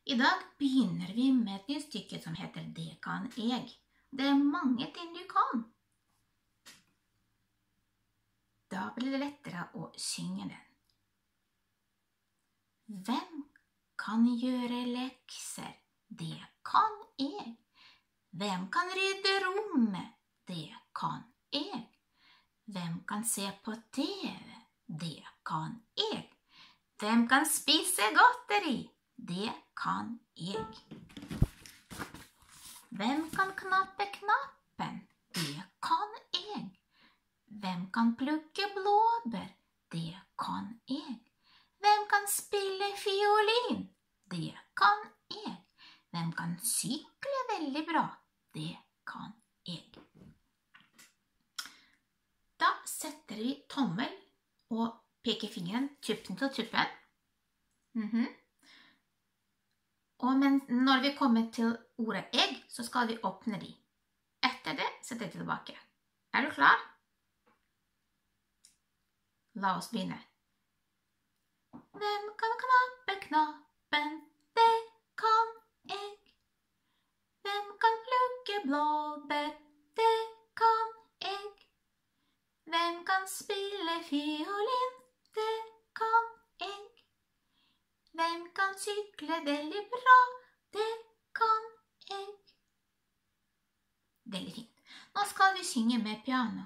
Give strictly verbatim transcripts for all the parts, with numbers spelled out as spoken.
I dag begynner vi med et nytt stykke som heter Det kan jeg. Det er mange ting du kan. Da blir det lettere å synge den. Hvem kan gjøre lekser? Det kan jeg. Hvem kan rydde rommet? Det kan jeg. Hvem kan se på T V? Det kan jeg. Hvem kan spise godteri? Det kan jeg. Hvem kan knappe knappen? Det kan jeg. Hvem kan plukke blåbær? Det kan jeg. Hvem kan spille fiolin? Det kan jeg. Hvem kan sykle veldig bra? Det kan jeg. Da setter vi tommel og pekefingeren tuppen til tuppen. Mhm. Og men når vi kommer til ordet egg, så skal vi åpne de. Etter det setter vi tilbake. Er du klar? La oss begynne. Hvem kan knappe knappen? Det kan jeg. Hvem kan plukke blåbær? Det kan jeg. Hvem kan spille fiolin? Det kan jeg. Hvem kan sykle veldig bra? Det kan jeg. Veldig fint. Nå skal vi synge med piano.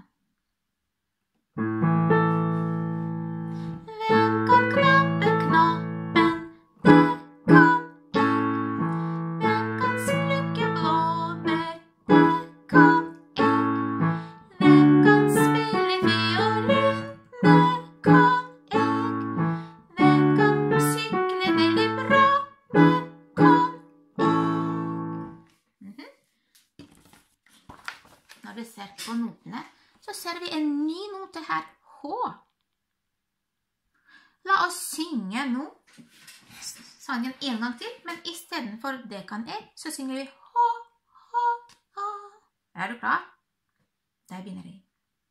Hvem kan knappe knappen? Det kan jeg. Hvem kan plukke blåbær? Det kan jeg. Hvem kan spille fiolin? Det kan jeg. Hvem kan sykle veldig bra? Det kan jeg. Når vi ser på notene, så ser vi en ny note her, H. La oss synge nå sangen en gang til, men i stedet for det kan jeg, så synger vi H, H, H. Er du klar? Der begynner vi.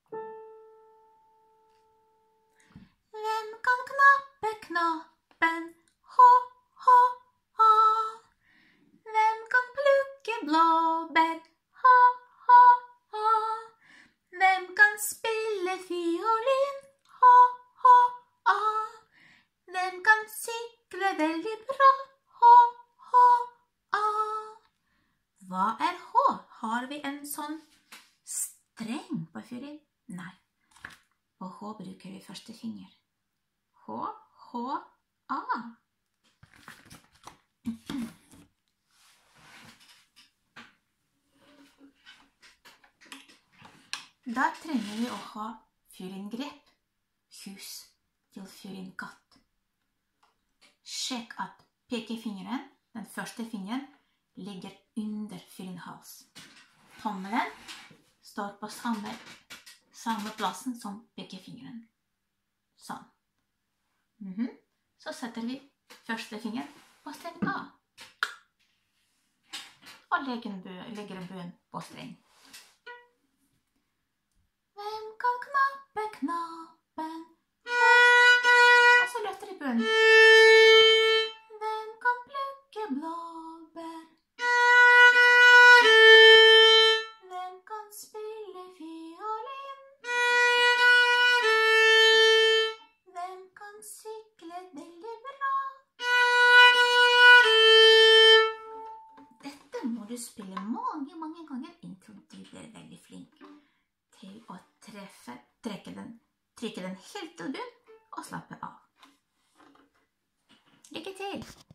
Hvem kan knappe knappen? H, H, H. Hvem kan plukke blåbær? H, H, H. Hvem kan spille fiolin? H, H, H. Hvem kan sykle veldig bra? H, H, H. Hva er H? Har vi en sånn streng på fiolin? Nei. På H bruker vi første finger. H, H, A. Da trenger vi å ha fiolingrep, hus til fiolinkatt. Sjekk at pekefingeren, den første fingeren, ligger under fiolinhals. Tommelen står på samme, samme plassen som pekefingeren. Sånn. Mm-hmm. Så setter vi første finger på streng A. Og legger, bø, legger bøen på streng. Hvem kan knappe knappen? Og så løfter vi bøen. Hvem kan plukke blåbær? Hvem kan spille fiolin? Hvem kan sykle veldig bra? Dette må du spille mange, mange ganger inntil du blir veldig flink til å treffe, trekke den, trykke den helt til bunn og slappe av. Lykke til!